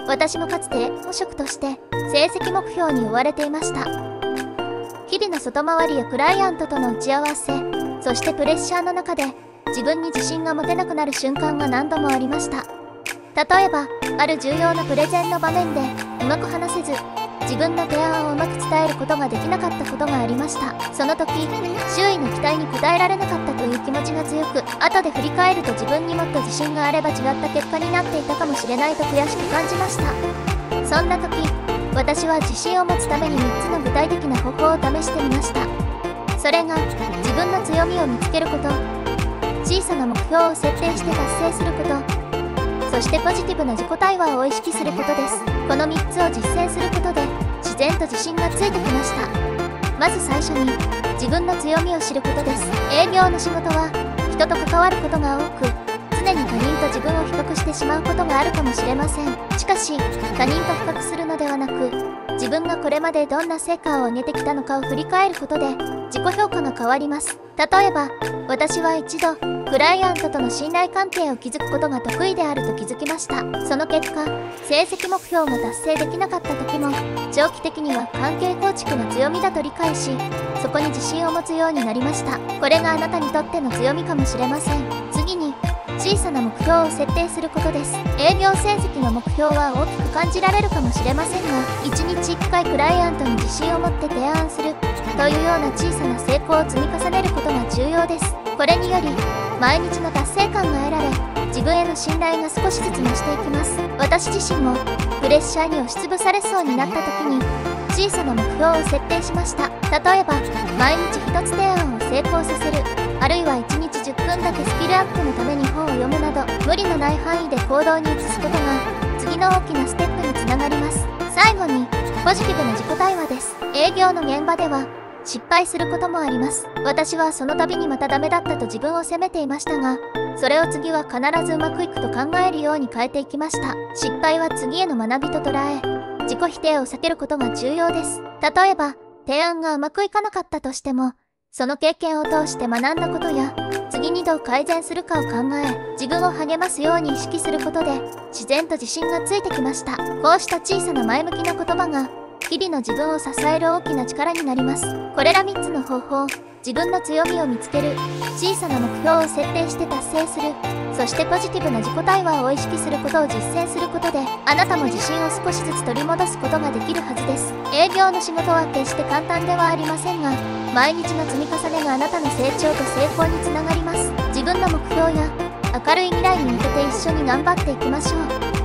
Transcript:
私もかつて営業職として成績目標に追われていました。日々の外回りやクライアントとの打ち合わせ、そしてプレッシャーの中で自分に自信が持てなくなる瞬間が何度もありました。例えば、ある重要なプレゼンの場面でうまく話せず、自分の提案をうまく伝えることができなかったことがありました。その時、周囲の期待に応えられなかったという気持ちが強く、後で振り返ると自分にもっと自信があれば違った結果になっていたかもしれないと悔しく感じました。そんな時、私は自信を持つために3つの具体的な方法を試してみました。それが、自分の強みを見つけること、小さな目標を設定して達成すること、そしてポジティブな自己対話を意識することです。この3つを実践することで自然と自信がついてきました。まず最初に自分の強みを知ることです。営業の仕事は人と関わることが多く、常に他人と自分を比較してしまうことがあるかもしれません。しかし他人と比較するのではなく、自分がこれまでどんな成果を上げてきたのかを振り返ることで自己評価が変わります。例えば、私は一度クライアントとの信頼関係を築くことが得意であると気づきました。その結果、成績目標が達成できなかった時も、長期的には関係構築が強みだと理解し、そこに自信を持つようになりました。これがあなたにとっての強みかもしれません。次に、小さな目標を設定することです。営業成績の目標は大きく感じられるかもしれませんが、1日1回クライアントに自信を持って提案するというような小さな成功を積み重ねることが重要です。これにより、毎日の達成感が得られ、自分への信頼が少しずつ増していきます。私自身もプレッシャーに押しつぶされそうになった時に、小さな目標を設定しました。例えば、毎日1つ提案を成功させる、あるいは1日10分だけスキルアップのために本を読むなど、無理のない範囲で行動に移すことが次の大きなステップにつながります。最後に、ポジティブな自己対話です。営業の現場では失敗することもあります。私はその度にまたダメだったと自分を責めていましたが、それを次は必ずうまくいくと考えるように変えていきました。失敗は次への学びと捉え、自己否定を避けることが重要です。例えば、提案がうまくいかなかったとしても、その経験を通して学んだことや、次にどう改善するかを考え、自分を励ますように意識することで、自然と自信がついてきました。こうした小さな前向きな言葉が、日々の自分を支える大きな力になります。これら3つの方法、自分の強みを見つける、小さな目標を設定して達成する、そしてポジティブな自己対話を意識することを実践することで、あなたも自信を少しずつ取り戻すことができるはずです。営業の仕事は決して簡単ではありませんが、毎日の積み重ねがあなたの成長と成功につながります。自分の目標や明るい未来に向けて一緒に頑張っていきましょう。